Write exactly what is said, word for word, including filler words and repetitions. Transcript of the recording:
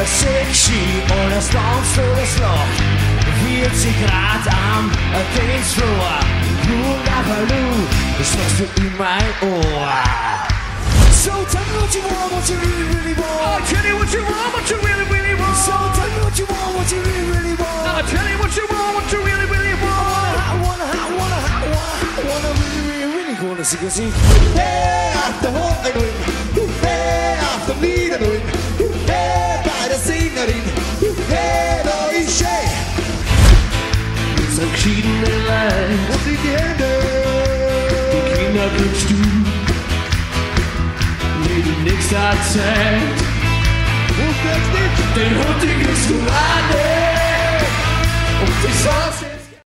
sexy und es tanzt so das Loch. vierzig Grad am Dancefloor. Blue Lavaloo, das hörst du in mein Ohr. So tell me what you want, what you really, really want. I'll tell you what you want, what you really, really want. So tell me what you want, what you really, really want. I'll tell you what you want, what you really, really want. I wanna, I wanna, I wanna, I wanna really, really, really wanna see you sing. Hey, after what I doing? Hey, after me I doing? Hey, bei der Sängerin. Hey, da ist sie. So geschiedene Leid Und in die Hände. die Kinder kriegst du. Neben nächster Zeit Und jetzt nicht. den Hund, den kriegst du alle. Und die Chance